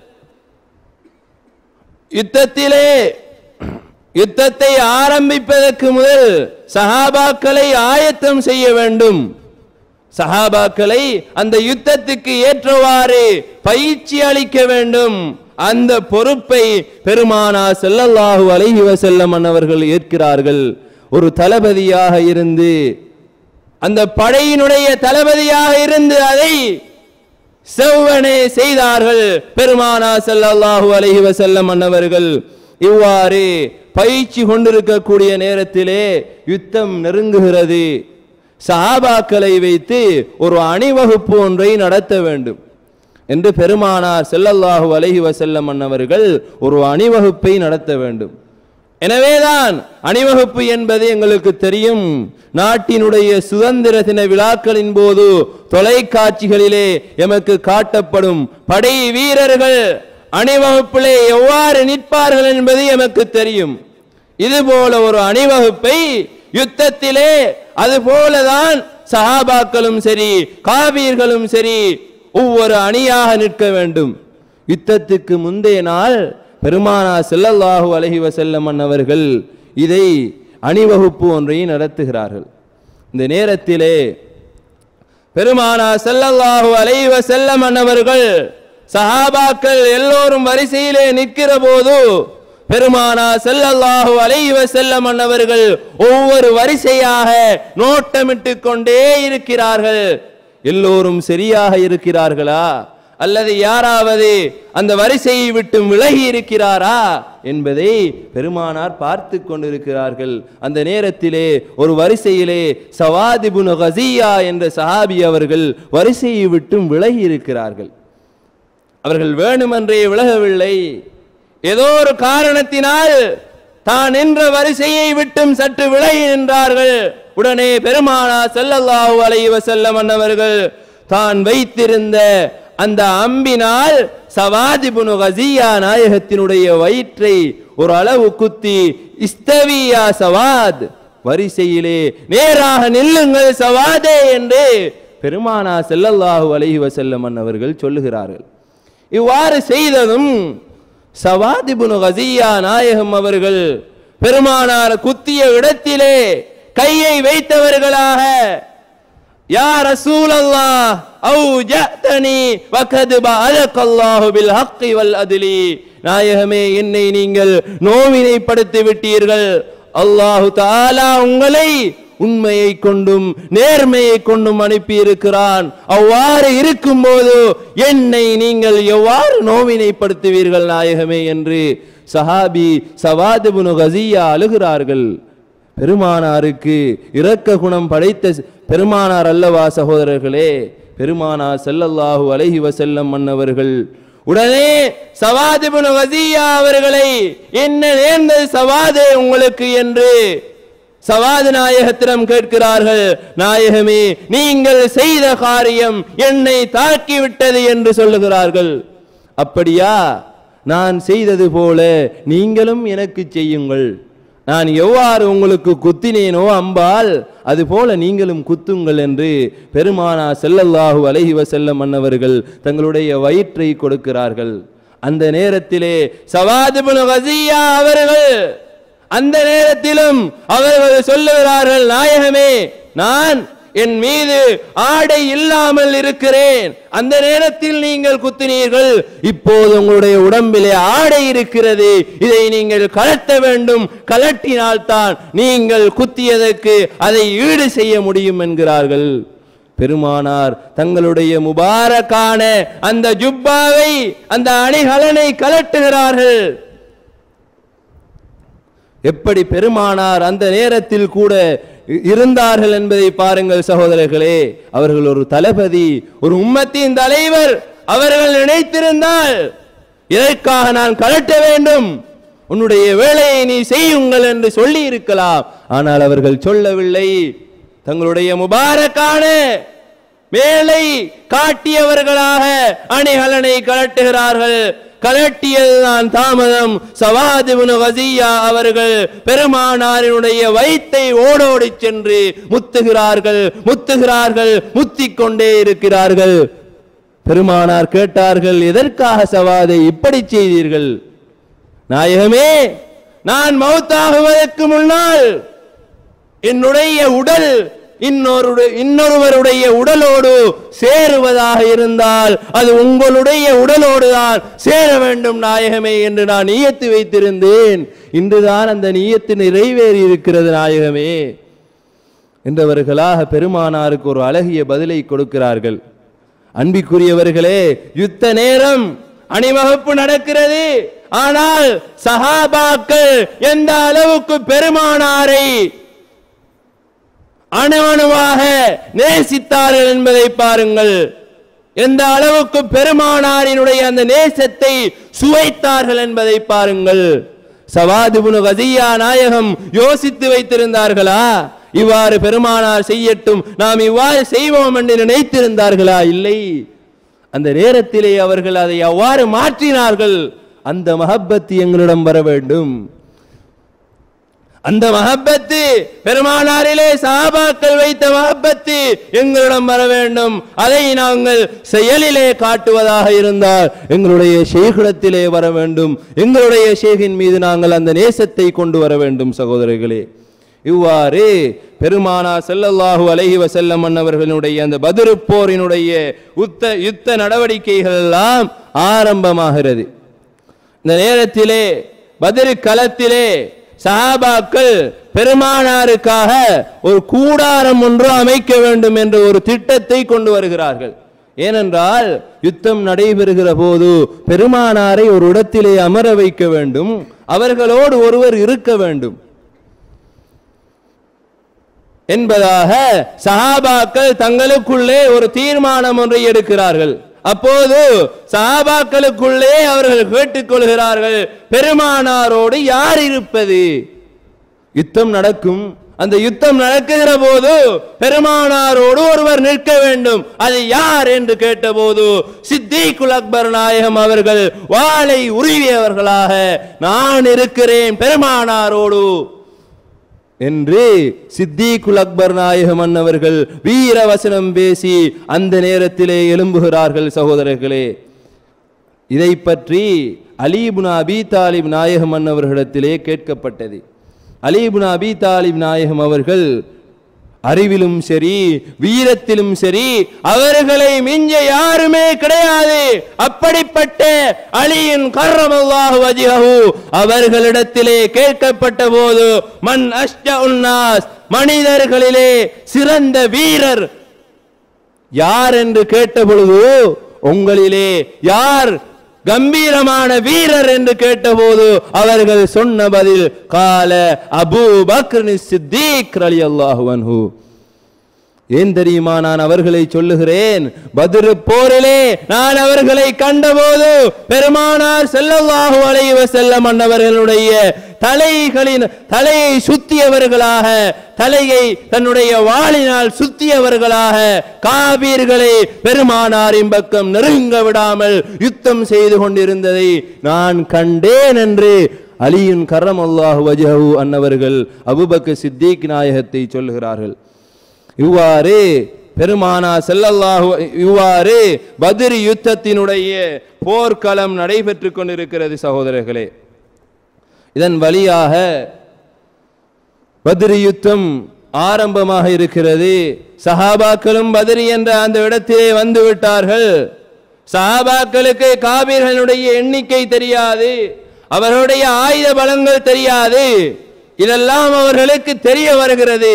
Speaker 1: யுத்தத்தை ஆரம்பிப்பதற்கு முதல் சஹாபாக்களை ஆயத்தம் செய்ய வேண்டும், சஹாபாக்களை அந்த யுத்தத்துக்கு ஏற்றவாறு பயிற்சி அளிக்க வேண்டும். அந்த பொறுப்பை பெருமானார் ஸல்லல்லாஹு அலைஹி வஸல்லம் அவர்கள் ஏற்கிறார்கள். ஒரு தளபதியாக இருந்து, அந்த படையினுடைய தளபதியாக இருந்து அதை செவ்வனே செய்தார்கள் பெருமானார் ஸல்லல்லாஹு அலைஹி வஸல்லம் அவர்கள். இவ்வாறு பயிற்சி கொண்டிருக்கக்கூடிய நேரத்திலே யுத்தம் நெருங்குகிறது. சஹாபாக்களை வைத்து ஒரு அணிவகுப்பு ஒன்றை நடத்த வேண்டும் என்று பெருமானார் ஸல்லல்லாஹு அலைஹி வஸல்லம் அவர்கள் ஒரு அணிவகுப்பை நடத்த வேண்டும். எனவேதான் அணிவகுப்பு என்பது எங்களுக்கு தெரியும். நாட்டினுடைய சுதந்திர தின விழாக்களின் போது தொலைக்காட்சிகளிலே எமக்கு காட்டப்படும் படை வீரர்கள் அணிவகுப்பிலே எவ்வாறு நிற்பார்கள் என்பது எமக்கு தெரியும். இதுபோல ஒரு அணிவகுப்பை யுத்தத்திலே அதுபோலதான் சஹாபாக்களும் சரி காபீர்களும் சரி ஒவ்வொரு அணியாக நிற்க வேண்டும். யுத்தத்துக்கு முந்தைய நாள் பெருமானார் ஸல்லல்லாஹு அலைஹி வஸல்லம் அவர்கள் இதை அணிவகுப்பு ஒன்றை நடத்துகிறார்கள். இந்த நேரத்திலே பெருமானார் ஸல்லல்லாஹு அலைஹி வஸல்லம் அன்னவர்கள் சஹாபாக்கள் எல்லோரும் வரிசையிலே நிற்கிற போது பெருமானார் ஸல்லல்லாஹு அலைஹி வஸல்லம் அன்னவர்கள் ஒவ்வொரு வரிசையாக நோட்டமிட்டு கொண்டே இருக்கிறார்கள். எல்லோரும் சரியாக இருக்கிறார்களா அல்லது யாராவது அந்த வரிசையை விட்டு விலகி இருக்கிறாரா என்பதை பெருமானார் பார்த்து கொண்டிருக்கிறார்கள். அந்த நேரத்திலே ஒரு வரிசையிலே சவாத் இப்னு கஸியா என்ற சஹாபி அவர்கள் வரிசையை விட்டு விலகி இருக்கிறார்கள். அவர்கள் வேணுமென்றே விலகவில்லை, ஏதோ ஒரு காரணத்தினால் தான் நின்ற வரிசையை விட்டும் சற்று விலகி நின்றார்கள். உடனே பெருமானார் ஸல்லல்லாஹு அலைஹி வஸல்லம் அன்னவர்கள் தான் வைத்திருந்த அந்த அம்பினால் சவாத் இப்னு கஸியா நாயகத்தினுடைய வயிற்றை ஒரு அளவு குத்தி, இஸ்தவியா சவாத், வரிசையிலே நேராக நில்லுங்கள் சவாதே என்று பெருமானார் ஸல்லல்லாஹு அலைஹி வஸல்லம் அன்னவர்கள் சொல்லுகிறார்கள். இவ்வாறு செய்ததும் சவாத் இப்னு கஸியா நாயகம் அவர்கள் பெருமானார் குத்திய இடத்திலே கையை வைத்தவர்களாக, யா ரசூலல்லாஹ் அவுஜஅதனி வகத் பஅலகல்லாஹு பில் ஹக்கி வல் அத்லி, நாயகமே என்னை நீங்கள் நோவினைப்படுத்தி விட்டீர்கள், அல்லாஹு தஆலா உங்களை உண்மையை கொண்டும் நேர்மையை கொண்டும் அனுப்பி இருக்கிறான். அவ்வாறு இருக்கும்போது என்னை நீங்கள் எவ்வாறு நோவினைப்படுத்துவீர்கள் நாயகமே என்று சஹாபி சவாத் இப்னு கஸியா அழுகிறார்கள். பெருமானாருக்கு இரக்க குணம் படைத்த பெருமானார் அல்லவா சகோதரர்களே, பெருமானார் ஸல்லல்லாஹு அலைஹி வஸல்லம் அன்னவர்கள் உடனே சவாத் இப்னு கஸியா அவர்களை, என்ன நேர்ந்தது சவாதே உங்களுக்கு என்று சவாத் நாயகத்திடம் கேட்கிறார்கள். நாயகமே நீங்கள் செய்த காரியம் என்னை தாக்கிவிட்டது என்று சொல்லுகிறார்கள். அப்படியா, நான் செய்தது போல நீங்களும் எனக்கு செய்யுங்கள், நான் எவ்வாறு உங்களுக்கு குத்தினேனோ அம்பால் அதுபோல நீங்களும் குத்துங்கள் என்று பெருமானார் ஸல்லல்லாஹு அலைஹி வஸல்லம் அன்னவர்கள் தங்களுடைய வயிற்றை கொடுக்கிறார்கள். அந்த நேரத்திலே சவாத் இப்னு கஸியா அவர்கள் அந்த நேரத்திலும் அவர்கள் சொல்லுகிறார்கள், நாயகமே நான் என் மீது ஆடை இல்லாமல் இருக்கிறேன், அந்த நேரத்தில் நீங்கள் குத்தினீர்கள், இப்போது உங்களுடைய உடம்பிலே ஆடை இருக்கிறது, இதை நீங்கள் கலட்ட வேண்டும், கலட்டினால்தான் நீங்கள் குத்தியதற்கு அதை ஈடு செய்ய முடியும் என்கிறார்கள். பெருமானார் தங்களுடைய முபாரக்கான அந்த ஜுப்பாவை அந்த அணிகலனை கலட்டுகிறார்கள். எப்படி பெருமானார் அந்த நேரத்தில் கூட இருந்தார்கள் என்பதை பாருங்கள் சகோதரர்களே. அவர்கள் ஒரு தளபதி, ஒரு உம்மத்தின் தலைவர். அவர்கள் நினைத்திருந்தால் இதற்காக நான் கலட்ட வேண்டும், உன்னுடைய வேலையை நீ செய்யுங்கள் என்று சொல்லி இருக்கலாம். ஆனால் அவர்கள் சொல்லவில்லை. தங்களுடைய முபாரக்கான மேலை காட்டியவர்களாக அணிகலனை கலட்டுகிறார்கள். கலட்டியதுதான் தாமதம். சவாத் இப்னு கஸியா அவர்கள் பெருமானாரினுடைய வயிற்றை ஓடோடி சென்று முத்துகிறார்கள், முத்திக் கொண்டே இருக்கிறார்கள். பெருமானார் கேட்டார்கள், எதற்காக சவாதை இப்படி செய்தீர்கள்? நாயகமே, நான் மௌத்தாகுவதற்கு முன்னால் என்னுடைய உடல் இன்னொருவருடைய உடலோடு சேருவதாக இருந்தால் அது உங்களுடைய உடலோடு தான் சேர வேண்டும் நாயகமே என்று நான் நியத்து வைத்திருந்தேன். இன்றுதான் அந்த நியத்து நிறைவேறி இருக்கிறது நாயகமே என்றவர்களாக பெருமானாருக்கு ஒரு அழகிய பதிலை கொடுக்கிறார்கள். அன்பிற்குரியவர்களே, யுத்த நேரம், அணிவகுப்பு நடக்கிறது. ஆனால் சஹாபாக்கள் எந்த அளவுக்கு பெருமானாரை அணுவணுவாக நேசித்தார்கள் என்பதை பாருங்கள். எந்த அளவுக்கு பெருமானாரினுடைய அந்த நேசத்தை சுவைத்தார்கள் என்பதை பாருங்கள். சவாத் இப்னு கஸியா நாயகம் யோசித்து வைத்திருந்தார்களா? இவ்வாறு பெருமானார் செய்யட்டும், நாம் இவ்வாறு செய்வோம் என்று நினைத்திருந்தார்களா? இல்லை. அந்த நேரத்திலே அவர்கள் அதை அவ்வாறு மாற்றினார்கள். அந்த மஹப்பத்து எங்களிடம் வர வேண்டும். அந்த மஹப்பத்து பெருமானாரிலே சஹாபாக்கள் வைத்த மஹப்பத்து எங்களிடம் வர வேண்டும். அதை நாங்கள் செயலிலே காட்டுவதாக இருந்தால் எங்களுடைய ஷேகிடத்திலே வர வேண்டும். எங்களுடைய ஷேகின் மீது நாங்கள் அந்த நேசத்தை கொண்டு வர வேண்டும். சகோதரர்களே, இவ்வாறு பெருமானா ஸல்லல்லாஹு அலைஹி வஸல்லம் அன்னவர்களுடைய அந்த பத்ர் போரினுடைய யுத்த நடவடிக்கைகள் எல்லாம் ஆரம்பமாகிறது. இந்த நேரத்திலே பத்ர் களத்திலே சஹாபாக்கள் பெருமானாருக்காக ஒரு கூடாரம் ஒன்று அமைக்க வேண்டும் என்ற ஒரு திட்டத்தை கொண்டு வருகிறார்கள். ஏனென்றால் யுத்தம் நடைபெறுகிற போது பெருமானாரை ஒரு இடத்திலே அமர வைக்க வேண்டும், அவர்களோடு ஒருவர் இருக்க வேண்டும் என்பதாக சஹாபாக்கள் தங்களுக்குள்ளே ஒரு தீர்மானம் ஒன்றை எடுக்கிறார்கள். அப்போது சஹாபாக்களுக்குள்ளே அவர்கள் கேட்டுக்கொள்கிறார்கள், பெருமானாரோடு யார் இருப்பது? யுத்தம் நடக்கும், அந்த யுத்தம் நடக்குகிற போது பெருமானாரோடு ஒருவர் நிற்க வேண்டும், அது யார் என்று கேட்டபோது சித்திகுல் அக்பர் நாயகம் அவர்கள் வாளை உருவியவர்களாக, நான் இருக்கிறேன் பெருமானாரோடு என்று சித்திகுல் அக்பர் நாயகம் அன்னவர்கள் வீர வசனம் பேசி அந்த நேரத்திலே எழும்புகிறார்கள். சகோதரர்களே, இதை பற்றி அலி இப்னு அபீ தாலிப் நாயகம் அன்னவர்களிடத்திலே கேட்கப்பட்டது. அலி இப்னு அபீ தாலிப் நாயகம் அவர்கள் அறிவிலும் சரி வீரத்திலும் சரி அவர்களை மிஞ்ச யாருமே கிடையாது. அப்படிப்பட்ட அலியின் கர்ரமல்லாஹு வஜ்ஹஹு அவர்களிடத்திலே கேட்கப்பட்ட போது மன் அஷ்ஜஉன் நாஸ், மனிதர்களிலே சிறந்த வீரர் யார் என்று கேட்ட பொழுது, உங்களிலே யார் கம்பீரமான வீரர் என்று கேட்டபோது அவர்கள் சொன்ன பதில் கால அபூ பக்ர் சித்தீக் ரலியல்லாஹு அன்ஹு. ஏன் தெரியுமா நான் அவர்களை சொல்லுகிறேன்? பத்ர் போரிலே நான் அவர்களை கண்டபோது பெருமானார் ஸல்லல்லாஹு அலைஹி வஸல்லம் அன்னவர்களுடைய தலையை சுத்தியவர்களாக, தலையை தன்னுடைய வாளினால் சுத்தியவர்களாக காபீர்களை பெருமானாரின் பக்கம் நெருங்க விடாமல் யுத்தம் செய்து கொண்டிருந்ததை நான் கண்டேன் என்று அலியின் கர்ரமல்லாஹு வஜ்ஹஹு அன்னவர்கள் அபூபக்கர் சித்திக் நாயகத்தை சொல்லுகிறார்கள். இவ்வாறு பெருமானா ஸல்லல்லாஹு இவ்வாறு பத்ர் யுத்தத்தினுடைய போர்க்களம் நடைபெற்றுக் கொண்டிருக்கிறது. சகோதரர்களே, இதன் வழியாக பத்ர் யுத்தம் ஆரம்பமாக இருக்கிறது. சஹாபாக்களும் பத்ர் என்ற அந்த இடத்திலே வந்து விட்டார்கள். சஹாபாக்களுக்கு காபீர்களுடைய எண்ணிக்கை தெரியாது, அவர்களுடைய ஆயுத பலங்கள் தெரியாது. இதெல்லாம் அவர்களுக்கு தெரிய வருகிறது.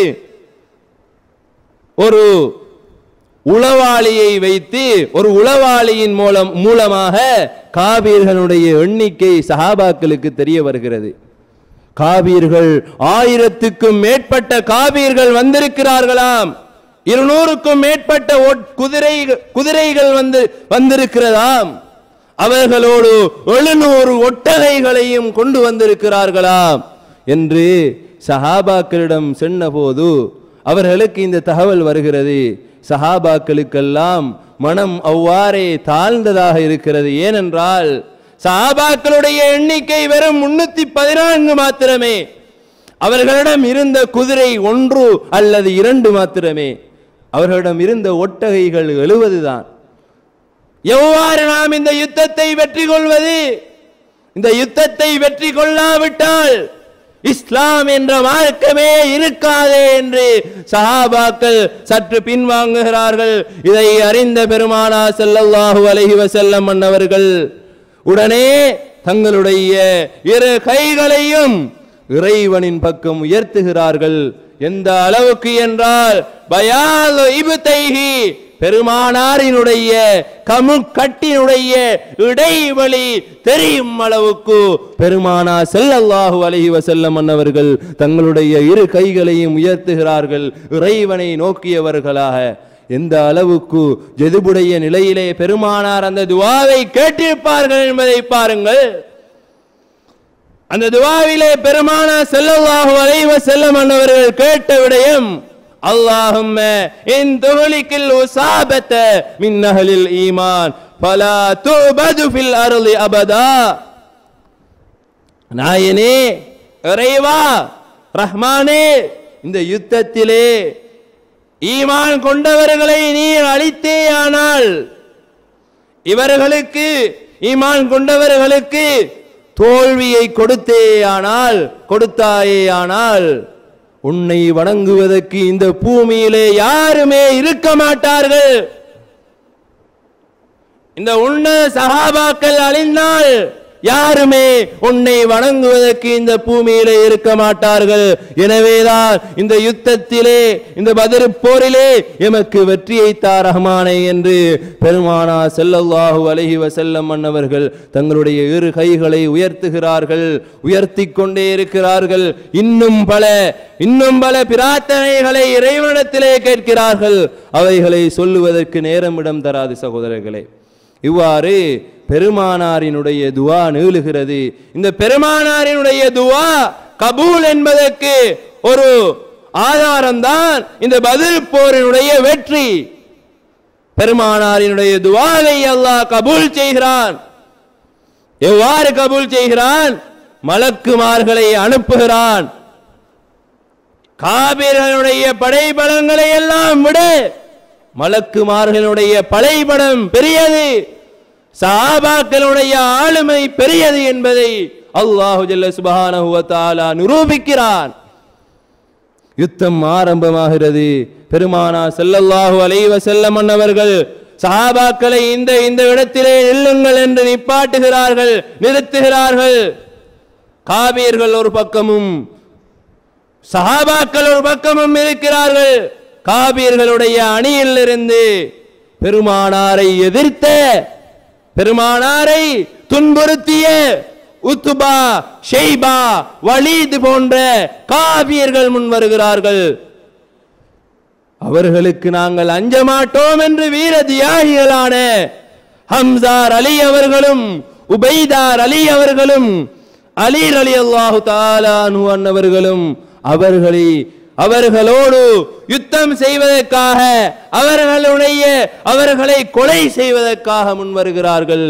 Speaker 1: ஒரு உளவாளியை வைத்து, ஒரு உளவாளியின் மூலமாக காபீர்களுடைய எண்ணிக்கை சஹாபாக்களுக்கு தெரிய வருகிறது. காபீர்கள் 1000க்கும் மேற்பட்ட காபீர்கள் வந்திருக்கிறார்களாம். 200க்கும் மேற்பட்ட குதிரைகள் வந்திருக்கிறதாம். அவர்களோடு 700 ஒட்டகைகளையும் கொண்டு வந்திருக்கிறார்களாம் என்று சஹாபாக்களிடம் சொன்னபோது அவர்களுக்கு இந்த தகவல் வருகிறது. சஹாபாக்களுக்கெல்லாம் மனம் அவ்வாறே தாழ்ந்ததாக இருக்கிறது. ஏனென்றால் சஹாபாக்களுடைய எண்ணிக்கை வெறும் 314 மாத்திரமே. அவர்களிடம் இருந்த குதிரை 1 அல்லது 2 மாத்திரமே. அவர்களிடம் இருந்த ஒட்டகைகள் 70 தான். எவ்வாறு நாம் இந்த யுத்தத்தை வெற்றி கொள்வது? இந்த யுத்தத்தை வெற்றி கொள்ளாவிட்டால் இஸ்லாம் என்ற மார்க்கமே இருக்காதே என்று சஹாபாக்கள் சற்று பின்வாங்குகிறார்கள். இதை அறிந்த பெருமானார் ஸல்லல்லாஹு அலைஹி வஸல்லம் அன்னவர்கள் உடனே தங்களுடைய 2 கைகளையும் இறைவனின் பக்கம் உயர்த்துகிறார்கள். எந்த அளவுக்கு என்றால் பயால் இப்தைஹி, பெருமானாரினுடைய கமுக்கட்டினுடைய இடைவெளி தெரியும் அளவுக்கு பெருமானார் ஸல்லல்லாஹு அலைஹி வஸல்லம் அன்னவர்கள் தங்களுடைய 2 கைகளையும் உயர்த்துகிறார்கள் இறைவனை நோக்கியவர்களாக. எந்த அளவுக்கு ஜெதுபுடைய நிலையிலே பெருமானார் அந்த துஆவை கேட்டிருப்பார்கள் என்பதை பாருங்கள். அந்த துஆவிலே பெருமானார் ஸல்லல்லாஹு அலைஹி வஸல்லம் அன்னவர்கள் கேட்ட விடயம், அல்லாஹும்ம இன் துஹ்லிகில் உஸாபத மின் அஹ்லில் ஈமான் ஃபலா துபது ஃபில் அர்லி அபதா. நாயனே, இறைவா, ரஹ்மானே, இந்த யுத்தத்திலே ஈமான் கொண்டவர்களை நீ அழித்தேயானால், இவர்களுக்கு ஈமான் கொண்டவர்களுக்கு தோல்வியை கொடுத்தாயேயானால் உன்னை வணங்குவதற்கு இந்த பூமியிலே யாருமே இருக்க மாட்டார்கள். இந்த உன்னத சஹாபாக்கள் அழிந்தால் யாருமே உன்னை வணங்குவதற்கு இந்த பூமியிலே இருக்க மாட்டார்கள். எனவேதான் இந்த யுத்தத்திலே, இந்த பத்ர் போரிலே எமக்கு வெற்றியை தா ரஹ்மானே என்று பெருமானார் ஸல்லல்லாஹு அலைஹி வஸல்லம் அன்னவர்கள் தங்களுடைய இரு கைகளை உயர்த்துகிறார்கள், உயர்த்தி கொண்டே இருக்கிறார்கள். இன்னும் பல பிரார்த்தனைகளை இறைவனிடத்திலே கேட்கிறார்கள். அவைகளை சொல்லுவதற்கு நேரம் இடம் தராது சகோதரர்களே. இவ்வாறு பெருமானாரினுடைய துவா நீளுகிறது. இந்த பெருமானாரினுடைய துவா கபூல் என்பதற்கு ஒரு ஆதாரம்தான் இந்த பத்ர் போரினுடைய வெற்றி. பெருமானாரினுடைய துவாவை அல்லாஹ் கபூல் செய்கிறான். எவ்வாறு கபூல் செய்கிறான்? மலக்குமார்களை அனுப்புகிறான். காபிர்களுடைய படைபலங்களை எல்லாம் விட மலக்குமார்களுடைய படைபலம் பெரியது, சஹாபாக்களுடைய ஆளுமை பெரியது என்பதை அல்லாஹு ஜல்ல சுப்ஹானஹு வ தஆலா நிரூபிக்கிறான். யுத்தம் ஆரம்பமாகிறது. பெருமானார் ஸல்லல்லாஹு அலைஹி வஸல்லம் அவர்கள் சஹாபாக்களை இந்த இடத்திலே நில்லுங்கள் என்று நிப்பாட்டுகிறார்கள், நிறுத்துகிறார்கள். காபீர்கள் ஒரு பக்கமும் சஹாபாக்கள் ஒரு பக்கமும் இருக்கிறார்கள். காபீர்களுடைய அணியிலிருந்து பெருமானாரை எதிர்த்த, பெருமானாரை துன்புறுத்திய உத்பா, ஷைபா, வலீத் போன்ற காபீர்கள் முன் வருகிறார்கள். அவர்களுக்கு நாங்கள் அஞ்ச மாட்டோம் என்று வீர தியாகிகளான ஹம்சார் அலி அவர்களும் உபைதார் அலி அவர்களும் அலி ரலியல்லாஹு தஆலா அன்ஹு அன்னவர்களும் அவர்களோடு யுத்தம் செய்வதற்காக, அவர்களை கொலை செய்வதற்காக முன்வருகிறார்கள்.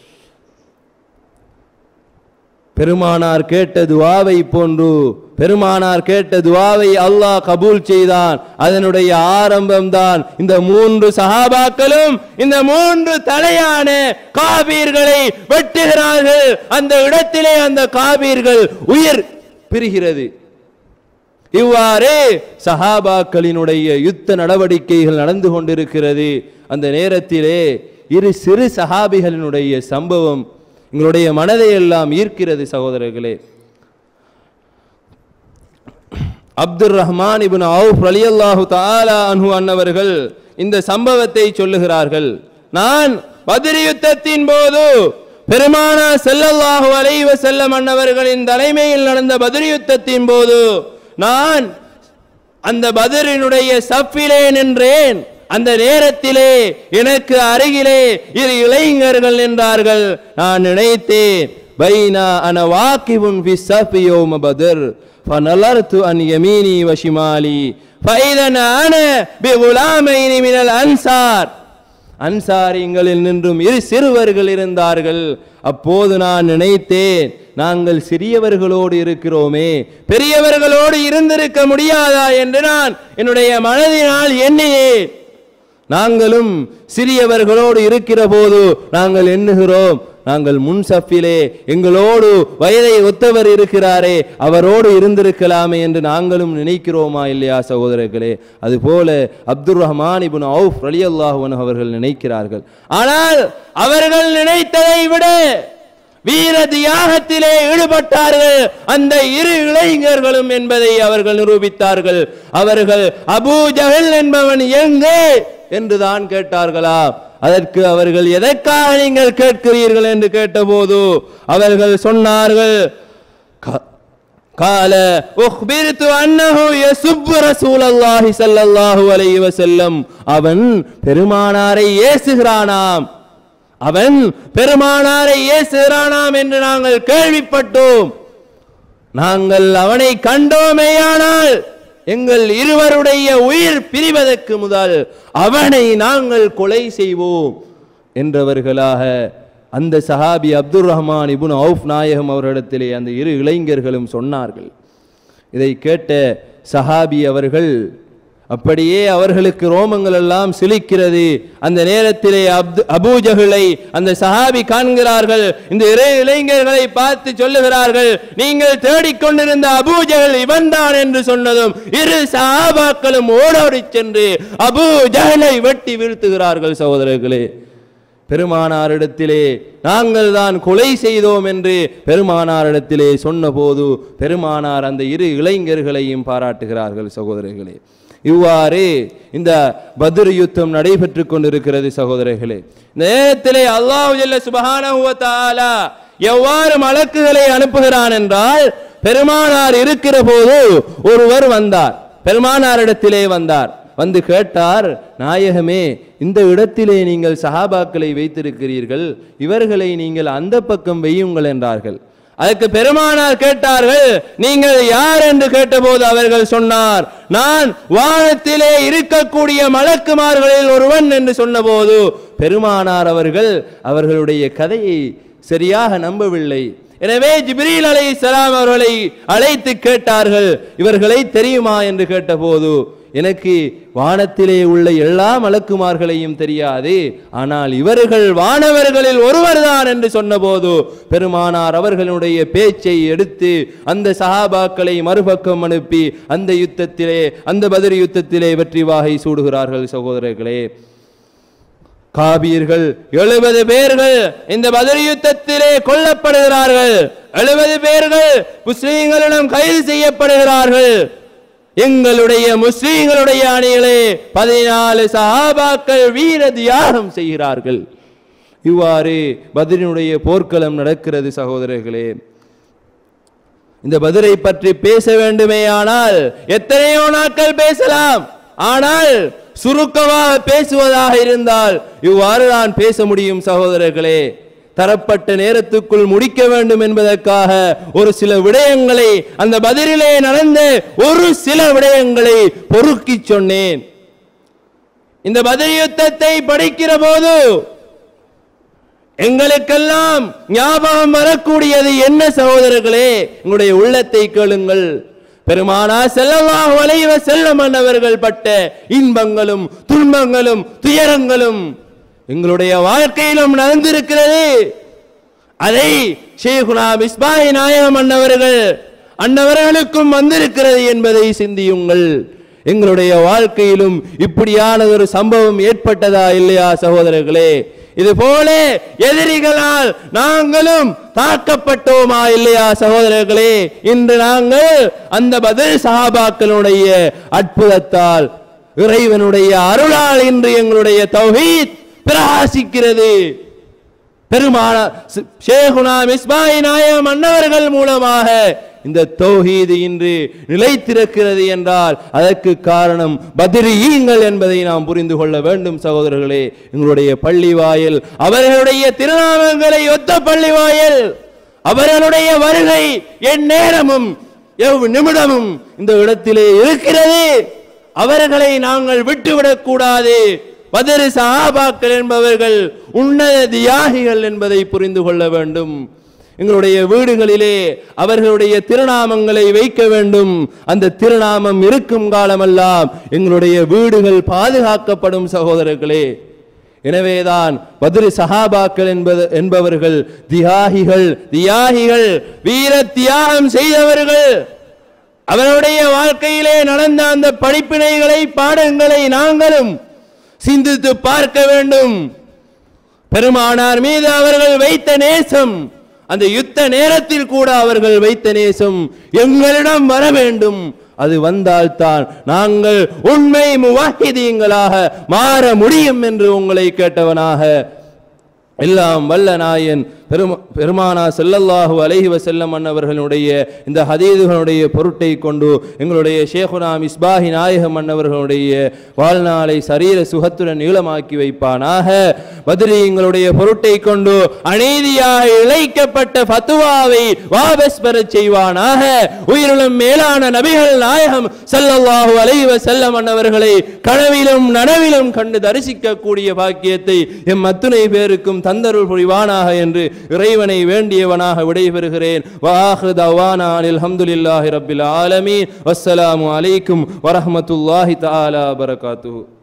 Speaker 1: பெருமானார் கேட்ட துஆவை போன்று பெருமானார் கேட்ட துஆவை அல்லாஹ் கபூல் செய்தான். அதனுடைய ஆரம்பம்தான் இந்த மூன்று சஹாபாக்களும் இந்த மூன்று தலையான காபீர்களை வெட்டுகிறார்கள். அந்த இடத்திலே அந்த காபீர்கள் உயிர் பிரிகிறது. இவ்வாறு சஹாபாக்களினுடைய யுத்த நடவடிக்கைகள் நடந்து கொண்டிருக்கிறது. அந்த நேரத்திலே இரு சிறு சஹாபிகளினுடைய சம்பவம் எங்களுடைய மனதை எல்லாம் ஈர்க்கிறது சகோதரர்களே. அப்துர் ரஹ்மான் இப்னு அவுஃப் ரலியல்லாஹு தஆலா அன்ஹு அன்னவர்கள் இந்த சம்பவத்தை சொல்லுகிறார்கள். நான் பத்ர் யுத்தத்தின் போது பெருமானார் ஸல்லல்லாஹு அலைஹி வஸல்லம் அன்னவர்களின் தலைமையில் நடந்த பத்ர் யுத்தத்தின் போது நான் அந்த பத்ரினுடைய சஃபிலே நின்றேன். அந்த நேரத்திலே எனக்கு அருகிலே இரு இளைஞர்கள் நின்றார்கள். நான் நினைத்தேன், பைனா அன வாகிபுன் ஃபி ஸஃபி யௌம பத்ர் ஃபனலர்து அன் யமீனி வ ஷிமாலி ஃபைதன அன பிகுலாமைனி மினல் அன்சார். அன்சாரிகளில் நின்றும் இரு சிறுவர்கள் இருந்தார்கள். அப்போது நான் நினைத்தேன், நாங்கள் சிறியவர்களோடு இருக்கிறோமே, பெரியவர்களோடு இருந்திருக்க முடியாதா என்று நான் என்னுடைய மனதினால் எண்ணினேன். நாங்களும் சிறியவர்களோடு இருக்கிற போது நாங்கள் எண்ணுகிறோம், நாங்கள் முன்சஃபிலே எங்களோடு வயதை ஒத்தவர் இருக்கிறாரே, அவரோடு இருந்திருக்கலாமே என்று நாங்களும் நினைக்கிறோமா இல்லையா சகோதரர்களே? அதுபோல அப்துர் ரஹ்மான் இப்னு அவுஃப் ரலியல்லாஹு அன்ஹு அவர்கள் நினைக்கிறார்கள். ஆனால் அவர்கள் நினைத்ததை விட வீர தியாகத்திலே ஈடுபட்டார்கள் அந்த இரு இளைஞர்களும் என்பதை அவர்கள் நிரூபித்தார்கள். அவர்கள் அபூ ஜஹல் என்பவன் எங்கே என்றுதான் கேட்டார்களா? அதற்கு அவர்கள் எதற்காக நீங்கள் கேட்கிறீர்கள் என்று கேட்டபோது அவர்கள் சொன்னார்கள், கால உக்பிர்து அன்னஹு யசுப்பு ரசூலல்லாஹி ஸல்லல்லாஹு அலைஹி வஸல்லம். அவன் பெருமானாரை ஏசுகிறானாம், அவன் பெருமானாரை ஏசுகிறானாம் என்று நாங்கள் கேள்விப்பட்டோம். நாங்கள் அவனை கண்டோமேயானால் எங்கள் இருவருடைய உயிர் பிரிவதற்கு முதல் அவனை நாங்கள் கொலை செய்வோம் என்றவர்களாக அந்த சஹாபி அப்துர் ரஹ்மான் இப்னு அவுஃப் நாயகம் அவர்களிடத்திலே அந்த இரு இளைஞர்களும் சொன்னார்கள். இதை கேட்ட சஹாபி அவர்கள் அப்படியே அவர்களுக்கு ரோமங்கள் எல்லாம் சிலிக்கிறது. அந்த நேரத்திலே அபூ ஜஹலை அந்த சஹாபி காண்கிறார்கள். இந்த இளைஞர்களை பார்த்து சொல்லுகிறார்கள், நீங்கள் தேடிக்கொண்டிருந்த அபூ ஜஹல் இவன்தான் என்று சொன்னதும் இரு சஹாபாக்களும் ஓடோடி சென்று அபூ ஜஹலை வெட்டி வீழ்த்துகிறார்கள். சகோதரர்களே, பெருமானாரிடத்திலே நாங்கள் தான் கொலை செய்தோம் என்று பெருமானாரிடத்திலே சொன்னபோது பெருமானார் அந்த இரு இளைஞர்களையும் பாராட்டுகிறார்கள். சகோதரர்களே, இவ்வாறு இந்த பத்ர் யுத்தம் நடைபெற்று கொண்டிருக்கிறது. சகோதரர்களே, இந்த நேரத்திலே அல்லாஹ் ஜல்ல சுப்ஹானஹு வ தஆலா எவ்வாறு மலக்குகளை அனுப்புகிறான் என்றால், பெருமானார் இருக்கிற போது ஒருவர் வந்தார், பெருமானாரிடத்திலே வந்தார். வந்து கேட்டார், நாயகமே, இந்த இடத்திலே நீங்கள் சஹாபாக்களை வைத்திருக்கிறீர்கள், இவர்களை நீங்கள் அந்த பக்கம் வையுங்கள் என்றார்கள். அதுக்கு பெருமானார் கேட்டார்கள், நீங்கள் யார் என்று கேட்டபோது அவர்கள் சொன்னார், நான் வானத்திலே இருக்கக்கூடிய மலக்குமார்களில் ஒருவன் என்று சொன்னபோது பெருமானார் அவர்களுடைய கதையை சரியாக நம்பவில்லை. எனவே ஜிப்ரீல் அலைஹிஸ்ஸலாம் அவர்களை அழைத்து கேட்டார்கள், இவர்களை தெரியுமா என்று கேட்டபோது, எனக்கு வானத்திலே உள்ள எல்லா மலக்குமார்களையும் தெரியாது, ஆனால் இவர்கள் வானவர்களில் ஒருவர்தான் என்று சொன்னபோது பெருமானார் அவர்களுடைய பேச்சை எடுத்து அந்த சஹாபாக்களை மறுபக்கம் அனுப்பி அந்த யுத்தத்திலே, அந்த பத்ர் யுத்தத்திலே வெற்றி வாகை சூடுகிறார்கள். சகோதரர்களே, காபீர்கள் 70 பேர்கள் இந்த பத்ர் யுத்தத்திலே கொல்லப்படுகிறார்கள். 70 பேர்கள் முஸ்லிம்களிடம் கைது செய்யப்படுகிறார்கள். எங்களுடைய முஸ்லிம்களுடைய அணியிலே 14 சஹாபாக்கள் வீர தியாகம் செய்கிறார்கள். இவ்வாறு பத்ரினுடைய போர்க்களம் நடக்கிறது. சகோதரர்களே, இந்த பத்ரை பற்றி பேச வேண்டுமேயானால் எத்தனையோ நாட்கள் பேசலாம். ஆனால் சுருக்கமாக பேசுவதாக இருந்தால் இவ்வாறு நான் பேச முடியும். சகோதரர்களே, தரப்பட்ட நேரத்துக்குள் முடிக்க வேண்டும் என்பதற்காக ஒரு சில விடயங்களை, அந்த பத்ரிலே நடந்த ஒரு சில விடயங்களை பொறுக்கி சொன்னேன். இந்த பத்ர் யுத்தத்தை படிக்கிற போது எங்களுக்கெல்லாம் ஞாபகம் வரக்கூடியது என்ன சகோதரர்களே? உங்களுடைய உள்ளத்தை கேளுங்கள். பெருமானார் ஸல்லல்லாஹு அலைஹி வஸல்லம் அவர்கள் பட்ட இன்பங்களும் துன்பங்களும் துயரங்களும் எங்களுடைய வாழ்க்கையிலும் நடந்திருக்கிறது. அதை ஷேகுனா மிஸ்பாஹி நாயகம் அன்னவர்களுக்கும் வந்திருக்கிறது என்பதை சிந்தியுங்கள். எங்களுடைய வாழ்க்கையிலும் இப்படியான ஒரு சம்பவம் ஏற்பட்டதா இல்லையா சகோதரர்களே? இது போல எதிரிகளால் நாங்களும் தாக்கப்பட்டோமா இல்லையா சகோதரர்களே? இன்று நாங்கள் அந்த பத்ர் சஹாபாக்களுடைய அற்புதத்தால், இறைவனுடைய அருளால் இன்று எங்களுடைய தௌஹீத் பிரகாசிக்கிறது. பெருமானார் ஷேகுனா மிஸ்பாஹி நாயகம் அன்னவர்கள் மூலமாக இந்த தௌஹீத் இன்று நிலைத்திருக்கிறது என்றால் அதற்கு காரணம் பத்ரீங்கள் என்பதை நாம் புரிந்து கொள்ள வேண்டும் சகோதரர்களே. எங்களுடைய பள்ளி வாயில் அவர்களுடைய திருநாமங்களை ஒத்த பள்ளி வாயில், அவர்களுடைய வருகை என் நேரமும் எவ் நிமிடமும் இந்த இடத்திலே இருக்கிறது. அவர்களை நாங்கள் விட்டுவிடக் கூடாது. பத்ர் சஹாபாக்கள் என்பவர்கள் உன்னத தியாகிகள் என்பதை புரிந்து கொள்ள வேண்டும். எங்களுடைய வீடுகளிலே அவர்களுடைய திருநாமங்களை வைக்க வேண்டும். அந்த திருநாமம் இருக்கும் காலமெல்லாம் எங்களுடைய வீடுகள் பாதுகாக்கப்படும் சகோதரர்களே. எனவேதான் பத்ர் சஹாபாக்கள் என்பவர்கள் தியாகிகள், வீர தியாகம் செய்தவர்கள். அவருடைய வாழ்க்கையிலே நடந்த அந்த படிப்பினைகளை, பாடங்களை நாங்களும் சிந்தித்து பார்க்க வேண்டும். பெருமானார் மீது அவர்கள் வைத்த நேசம், அந்த யுத்த நேரத்தில் கூட அவர்கள் வைத்த நேசம் எங்களிடம் வர வேண்டும். அது வந்தால்தான் நாங்கள் உண்மை முவாஹிதீங்களாக மாற முடியும் என்று உங்களை கேட்டவனாக எல்லாம் வல்ல நாயன் பெருமானார் ஸல்லல்லாஹு அலைஹி வஸல்லம் அன்னவர்களுடைய இந்த ஹதீதுகளுடைய பொருட்டை கொண்டு எங்களுடைய ஷேகுனா மிஸ்பாஹி நாயகம் அன்னவர்களுடைய வாழ்நாளை சரீர சுகத்துடன் நீளமாக்கி வைப்பானாக. பத்ரீங்களுடைய பொருட்டை கொண்டு அநீதியாக இழைக்கப்பட்ட ஃபத்வாவை வாபஸ் பெறச் செய்வானாக. உயிருளும் மேலான நபிகள் நாயகம் ஸல்லல்லாஹு அலைஹி வஸல்லம் அன்னவர்களை கனவிலும் நனவிலும் கண்டு தரிசிக்க கூடிய பாக்கியத்தை எம் அத்துணை பேருக்கும் தந்தருள் புரிவானாக என்று இறைவனை வேண்டியவனாக விடைபெறுகிறேன். வஆஹிரு தஅவானா அல்ஹம்துலில்லாஹி ரப்பில் ஆலமீன். வஸ்ஸலாமு அலைக்கும் வரஹ்மத்துல்லாஹி தஆலா வபரகாத்துஹு.